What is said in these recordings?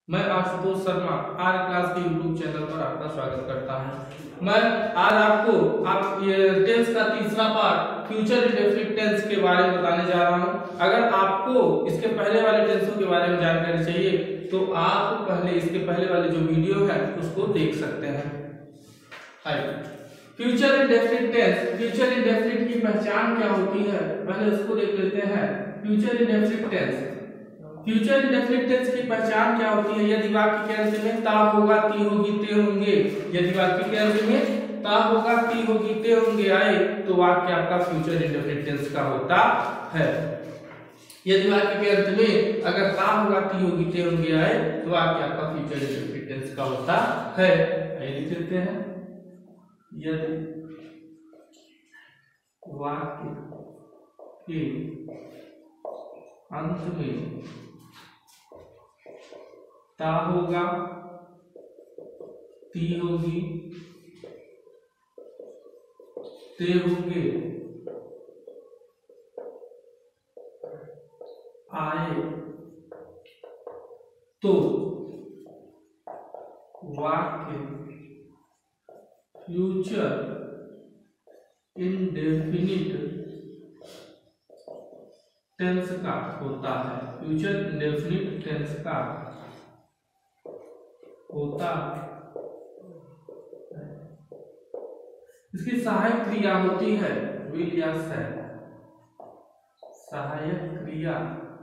मैं Ashutosh Sharma R class के YouTube channel पर आपका स्वागत करता हूं। मैं आज आपको ये टेंस का तीसरा पार्ट फ्यूचर इंडेफिनिट टेंस के बारे में बताने जा रहा हूं। अगर आपको इसके पहले वाले टेंसों के बारे में जानकारी चाहिए तो आप पहले इसके पहले वाले जो वीडियो है उसको देख सकते हैं। Future indefinite tense, future indefinite की पहचान क्या होती है पहले उसको देख लेते हैं। Future indefinite tense, future indefinite tense की पहचान क्या होती है? यदि वाक्य के अंत में ता होगा, ती होगी, ते होंगे, यदि वाक्य के अंत में ता होगा, ती होगी, ते होंगे आए तो वाक्य आपका फ्यूचर इंडेफिनिट टेंस का होता है। यदि वाक्य के अंत में अगर ता होगा, ती होगी, ते होंगे आए तो वाक्य आपका फ्यूचर इंडेफिनिट टेंस का होता है। आइए लिख लेते हैं। यदि वाक्य के अंत में ता होगा, ती होगी, ते होंगे, आए तो वाक्य फ्यूचर इंडेफिनिट टेंस का होता है। फ्यूचर इंडेफिनिट टेंस का होता है। इसकी सहायक क्रिया होती है विल या शैल। सहायक क्रिया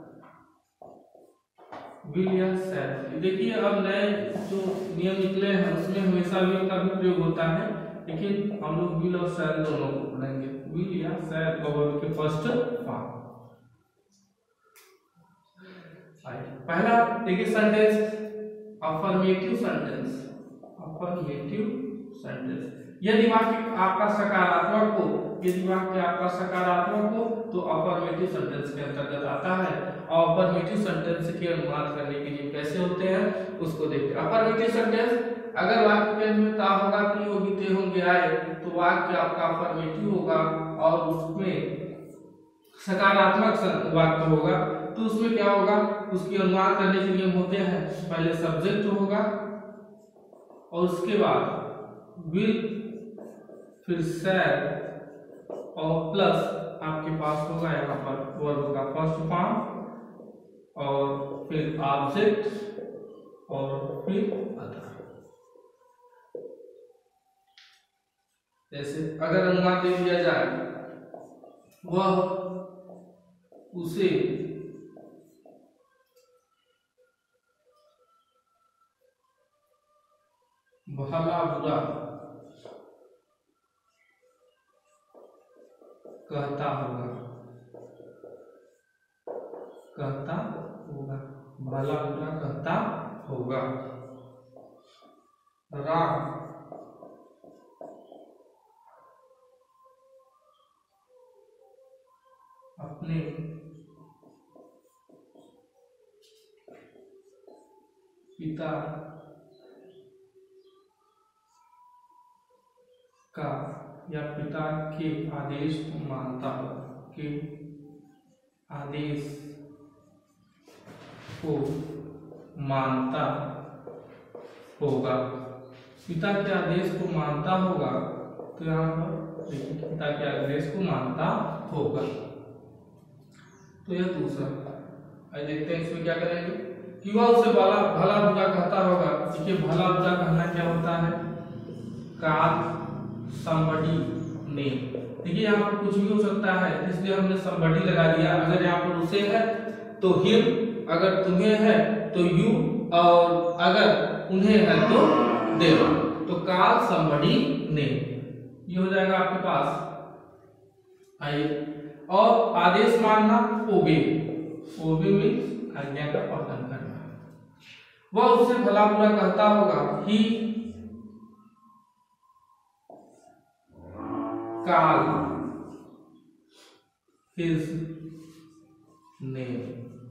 विल या शैल। देखिए अब नए जो नियम निकले हैं उसमें हमेशा विल का भी प्रयोग होता है, लेकिन हम लोग विल और शैल दोनों को पढ़ेंगे। विल या शैल वर्ब के फर्स्ट फॉर्म। पहला देखिए sentence, affirmative sentence. Affirmative sentence, यदि वाक्य आपका सकारात्मक हो, यदि वाक्य आपका सकारात्मक हो तो अफर्मेटिव सेंटेंस के अंतर्गत आता है। और अफर्मेटिव सेंटेंस के अनुवाद करने के लिए कैसे होते हैं उसको देखते हैं। अफर्मेटिव सेंटेंस, अगर वाक्य के अंत में ता होगा, ती होगी, ते होंगे आए तो वाक्य आपका अफर्मेटिव होगा और उसमें सकारात्मक वाक्य होगा तो उसमें क्या होगा, उसकी अनुवाद करने के नियम होते हैं। पहले सब्जेक्ट होगा और उसके बाद विल, फिर शैल और प्लस आपके पास होगा यहाँ पर वर्ब का फर्स्ट फॉर्म और फिर ऑब्जेक्ट और फिर अदर। जैसे अगर अनुवाद दे दिया जाए, वह उसे भला बुरा कहता होगा, कहता होगा, भला बुरा कहता होगा। राम अपने पिता का या पिता के आदेश को मानता होगा, के आदेश को मानता होगा। पिता के आदेश को मानता होगा तो यहाँ पर देखिए पिता के आदेश को मानता होगा। तो यह दूसरा। आइए देखते हैं इसमें क्या करेंगे कि वह उसे भला बुरा कहता होगा। देखिए भला बुरा कहना क्या होता है? Call somebody name। देखिए यहाँ पर कुछ भी हो सकता है इसलिए हमने somebody लगा दिया। अगर यहाँ पर उसे है तो him, अगर तुम्हें है तो you, और अगर उन्हें है तो them। तो call somebody name ये हो जाएगा आपके पास। आइए, और आदेश मानना obey। obey मीन्स आज्ञा का पालन करना। वह उससे भला बुरा कहता होगा। he call his name।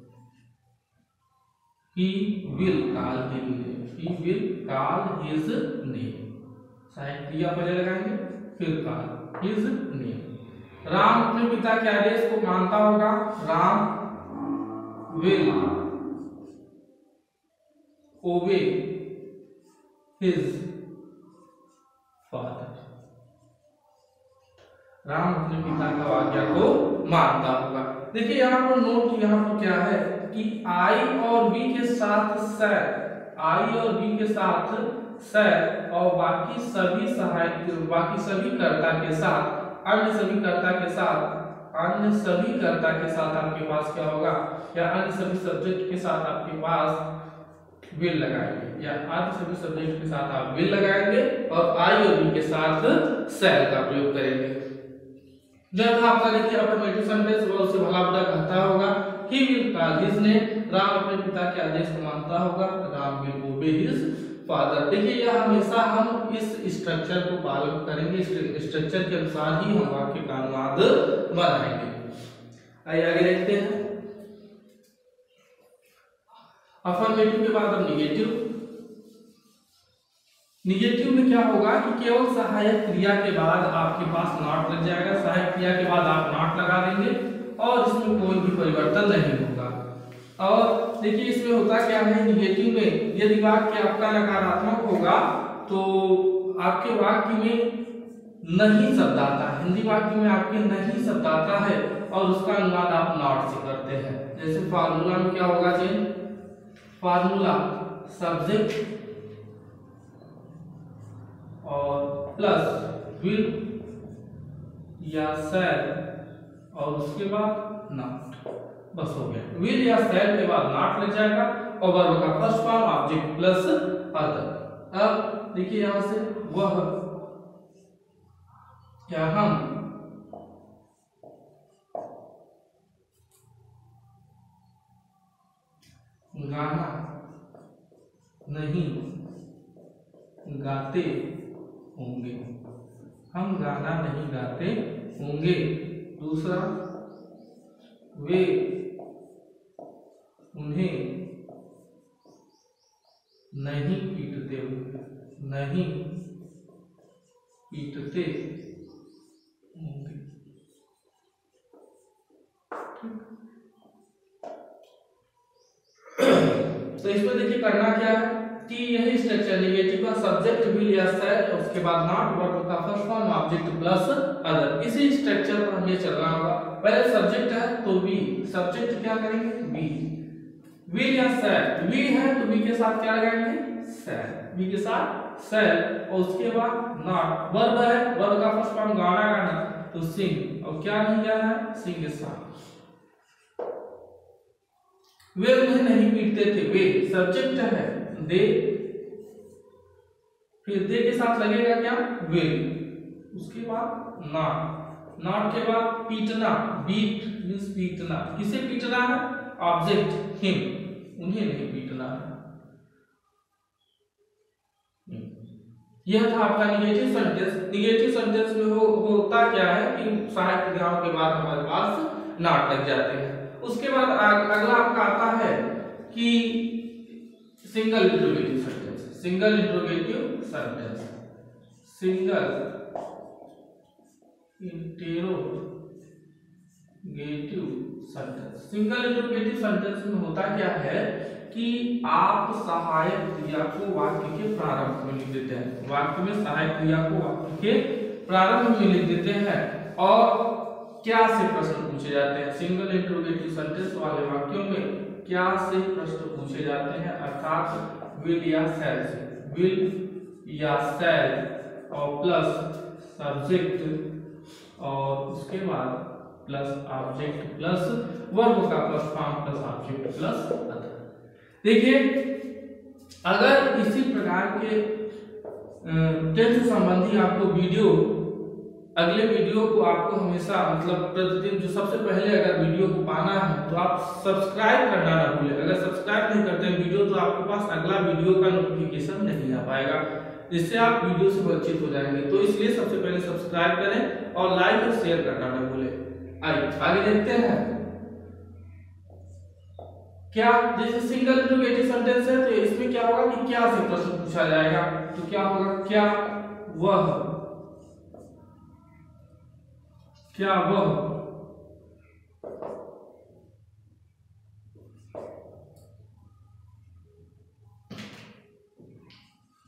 He will call his name। He will call his name। सहायक क्रिया पहले लगाएंगे फिर call his name। राम अपने पिता के आदेश को मानता होगा। Ram will obey his father. Ram अपने पिता का आज्ञा को मानता होगा। देखिए यहाँ पर नोट, यहाँ पर क्या है कि आई और बी के साथ सैर, आई और बी के साथ सैर और बाकी सभी सहायक, बाकी सभी कर्ता के साथ, अन्य सभी कर्ता के साथ, अन्य सभी कर्ता के साथ आपके पास क्या होगा, या अन्य सभी सब्जेक्ट के साथ आपके पास विल लगाएंगे, या अन्य सभी सब्जेक्ट के साथ आप विल लगाएंगे और आई और बी के साथ सेल का प्रयोग करेंगे। जब आपका देखिए अफर्मेटिव सेंटेंस वो उसे भला बुरा कहता होगा, he will call his name, Ram अपने पिता के आदेश को मानता होगा, Ram will obey his father. देखिए यह हमेशा हम इस स्ट्रक्चर को पालन करेंगे, इस स्ट्रक्चर के अनुसार ही हम वाक्य का अनुवाद बनाएंगे। आइए आगे देखते हैं। अफर्मेटिव के बाद अब निगेटिव। निगेटिव में क्या होगा कि केवल सहायक क्रिया के बाद आपके पास नॉट लग जाएगा, सहायक क्रिया के बाद आप नॉट लगा देंगे और इसमें कोई भी परिवर्तन नहीं होगा। और देखिए इसमें होता क्या है, निगेटिव में यदि वाक्य आपका नकारात्मक होगा तो आपके वाक्य में नहीं शब्द आता है, हिंदी वाक्य में आपके नहीं शब्द आता है और उसका अनुवाद आप नॉट से करते हैं। जैसे फार्मूला में क्या होगा जी, फार्मूला सब्जेक्ट और प्लस विल या सेल और उसके बाद नॉट, बस हो गया। विल या सेल के बाद नॉट लग जाएगा और वर्ब का first form object plus other. अब देखिए यहां से वह या हम गाना नहीं गाते होंगे, हम गाना नहीं गाते होंगे। दूसरा, वे उन्हें नहीं पीटते होंगे, नहीं पीटते होंगे। तो इसमें देखिए करना क्या है कि यही स्ट्रक्चर निगेटिव का सब्जेक्ट विल या सेल, उसके बाद नॉट, वर्ब का first form object plus other, इसी स्ट्रक्चर पर हमें चलना होगा। पहले सब्जेक्ट है तो वी, सब्जेक्ट क्या करेंगे वी, विल या सेल, वी है तो वी के साथ क्या लगाएंगे सेल, वी के साथ सेल और उसके बाद नॉट, वर्ब है, वर्ब का फर्स्ट फॉर्म गाना गाना तो सिंग, और क्या नहीं गाना है सिंग के साथ। वे उन्हें नहीं पीटते थे, वे सब्जेक्ट है, दे, फिर दे के साथ लगेगा क्या विल, उसके बाद नॉट, नॉट के बाद पीटना, बीट मींस पीटना, किसे पीटना है ऑब्जेक्ट हिम, उन्हें नहीं पीटना है। यह था आपका निगेटिव सेंटेंस। निगेटिव सेंटेंस में होता क्या है कि सहायक क्रियाओं के बाद हमारे पास नॉट लग जाते हैं। उसके बाद अगला आपका आता है कि single interrogative sentence, single interrogative sentence, single interrogative sentence. Single interrogative sentence में होता क्या है कि आप सहायक क्रिया को वाक्य के प्रारंभ में लिख देते हैं, वाक्य में सहायक क्रिया को वाक्य के प्रारंभ में लिख देते हैं और क्या से प्रश्न पूछे जाते हैं। सिंगल इंट्रोगेटिव सेंटेंस वाले वाक्यों में क्या से प्रश्न पूछे जाते हैं, अर्थात विल या सेल से, विल या सेल और प्लस सब्जेक्ट और उसके बाद प्लस ऑब्जेक्ट प्लस वर्ब का plus form plus object plus other. देखिए अगर इसी प्रकार के टेंस संबंधी आपको वीडियो, अगले वीडियो को आपको हमेशा मतलब प्रतिदिन जो सबसे पहले अगर वीडियो को पाना है तो आप सब्सक्राइब करना ना भूलें। अगर सब्सक्राइब नहीं करते हैं वीडियो तो आपके पास अगला वीडियो का नोटिफिकेशन नहीं आ पाएगा, जिससे आप वीडियो से वंचित हो जाएंगे। तो इसलिए सबसे पहले सब्सक्राइब करें और लाइक और शेयर करना ना भूलें। आइए आगे देखते हैं। क्या, जैसे सिंगल इंट्रोगेटिव सेंटेंस है तो इसमें क्या होगा कि क्या से प्रश्न पूछा जाएगा, तो क्या होगा क्या वह, क्या वह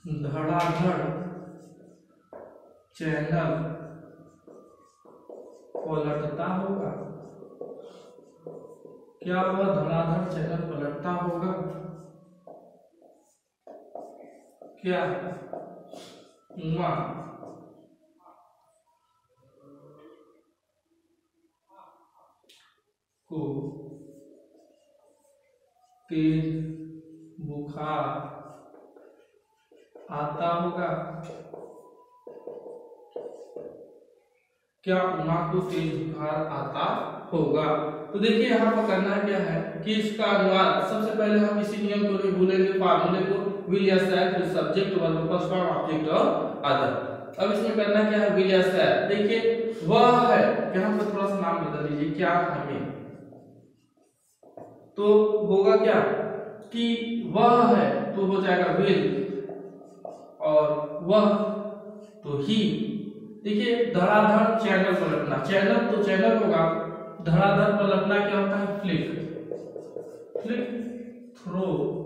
धड़ाधड़ चैनल पलटता होगा। क्या वह धड़ाधड़ चैनल पलटता होगा? क्या उमा को तेज बुखार आता होगा? क्या उमा को तेज बुखार आता होगा? तो देखिए यहाँ पर करना क्या है कि इसका अनुवाद सबसे पहले हम इसी नियम को नहीं भूलेंगे, फार्मूले को, विल या शैल, फिर subject, verb, first form, object और अदर। अब इसमें करना क्या है, विल या शैल। देखिए वह है, यहाँ पर थोड़ा सा नाम बदल दीजिए, क्या हमें, तो होगा क्या कि वह है तो हो जाएगा विल, और वह तो ही। देखिए धड़ाधड़ चैनल पलटना, चैनल तो चैनल होगा, धड़ाधड़ पलटना क्या होता है, flick through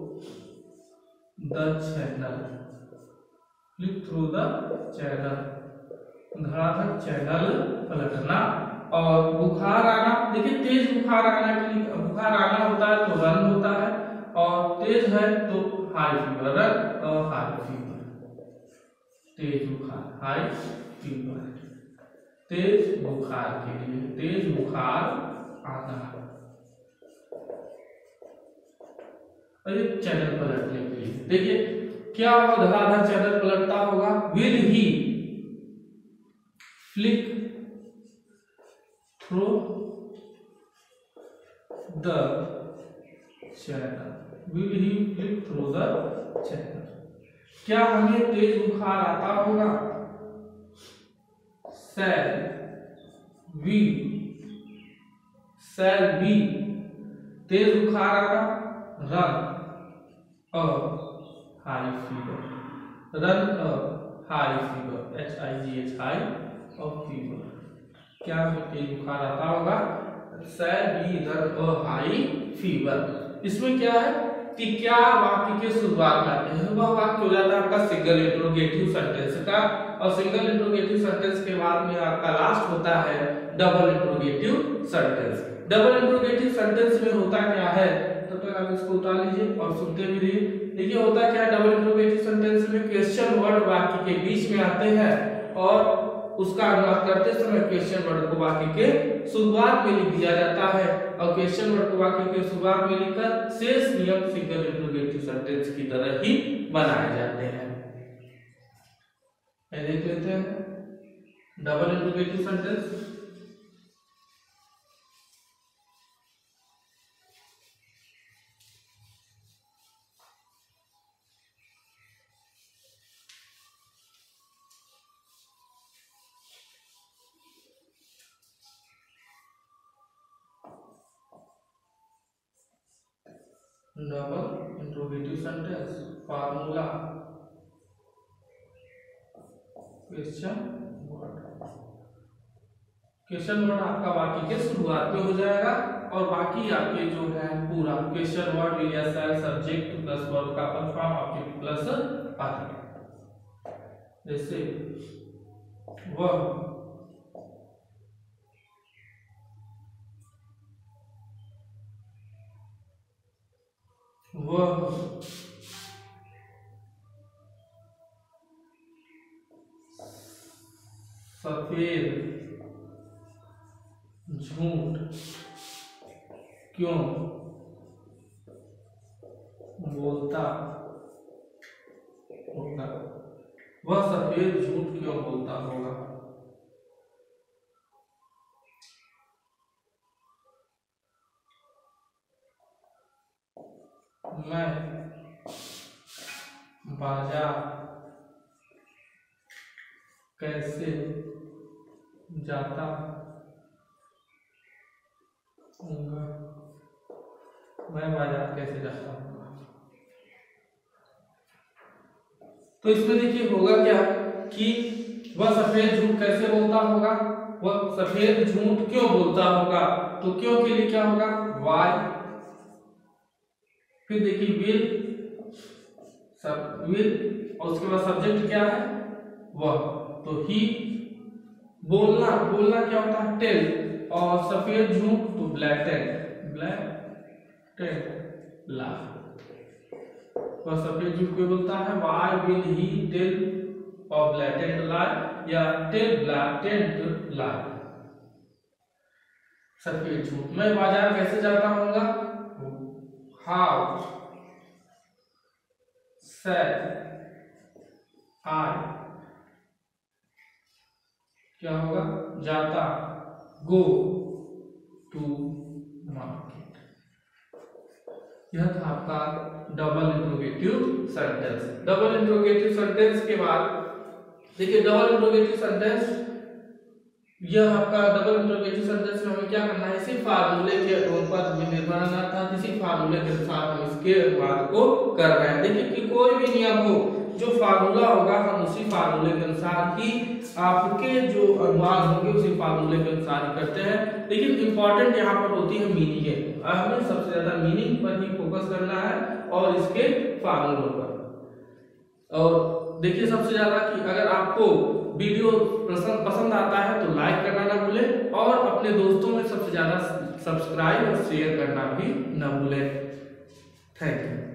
the channel, flick through the channel, धड़ाधड़ चैनल पलटना। और बुखार आना, देखिए तेज बुखार आना के लिए, बुखार आना होता है तो रन होता है, और तेज है तो हाई फीवर, रन और हाई फीवर, तेज बुखार, हाई फीवर, तेज बुखार के लिए, तेज बुखार आना, और ये चैनल पलटने के लिए। देखिए क्या वह धड़ाधड़ चैनल पलटता होगा, will he flick through the channel, will he flick through the channel. क्या हमें तेज बुखार आता होगा, शैल वी तेज बुखार आना, रन और हाई फीवर, रन और हाई फीवर, HIGH हाई और फीवर। क्या हमें तेज बुखार आता होगा, शैल वी रन और हाई फीवर। इसमें क्या है कि क्या वाक्य के शुरुआत में आते हैं, वह वाक्य हो जाता है आपका सिंगल इंट्रोगेटिव सेंटेंस का, और सिंगल इंट्रोगेटिव सेंटेंस के बाद में आपका लास्ट होता है double interrogative sentence. Double interrogative sentence में होता क्या है, तो आप इसको उतार लीजिए और सुनते भी रहिए। देखिए होता क्या है डबल इंट्रोगेटिव सेंटेंस में, क्वेश्चन वर्ड वाक्य के बीच में आते हैं, और उसका अनुवाद करते समय क्वेश्चन वर्ड को वाक्य के शुरुआत में लिख दिया जाता है, और क्वेश्चन वर्ड को वाक्य के शुरुआत में लिखकर शेष नियम सिंगल इंट्रोगेटिव सेंटेंस की तरह ही बनाए जाते हैं। देख लेते हैं double interrogative sentence. Double interrogative sentence formula, question word आपका वाक्य के शुरुआत में हो जाएगा, और बाकी आपके जो है पूरा क्वेश्चन वर्ड, विल या शैल, सब्जेक्ट प्लस वर्ब का first form, object plus other. जैसे वह सफेद झूठ क्यों बोलता होगा, वह सफेद झूठ क्यों बोलता होगा। मैं बाजार कैसे जाता हूँगा, मैं बाजार कैसे जाता हूँगा। तो इसमें देखिए होगा क्या कि वह सफेद झूठ कैसे बोलता होगा, वह सफेद झूठ क्यों बोलता होगा, तो क्यों के लिए क्या होगा, वाई, फिर देखिए विल सब विल, और उसके बाद सब्जेक्ट क्या है, वह। तो ही, बोलना, बोलना क्या होता है, टेल, और सफेद झूठ तो black tent, black tent lie. वह सफेद झूठ क्यों बोलता है, व्हाई विल ही टेल और ब्लैक टेंट लाई, या टेल ब्लैक टेंट लाई, सफेद झूठ। मैं बाजार कैसे जाता हूँगा, हाउ शैल आई, क्या होगा, जाता, गो टू मार्केट। यह था आपका double interrogative sentence. Double interrogative sentence के बाद देखिए, डबल इंट्रोगेटिव सेंटेंस, यह आपका डबल इंट्रोगेटिव सेंटेंस में हमें क्या करना है, इसी फार्मूले के पर निर्भर रहना था, इसी फार्मूले के अनुसार हम इसके अनुवाद को कर रहे हैं। देखिए कि कोई भी नियम हो, जो फार्मूला होगा हम उसी फार्मूले के अनुसार ही आपके जो अनुवाद होंगे उसी फार्मूले के अनुसार ही करते हैं। लेकिन इंपॉर्टेंट यहाँ पर होती है मीनिंग है, हमें सबसे ज्यादा मीनिंग पर ही फोकस करना है और इसके फार्मूलों पर। और देखिए सबसे ज्यादा कि अगर आपको वीडियो पसंद आता है तो लाइक करना ना भूलें, और अपने दोस्तों में सबसे ज्यादा सब्सक्राइब और शेयर करना भी ना भूलें। Thank you.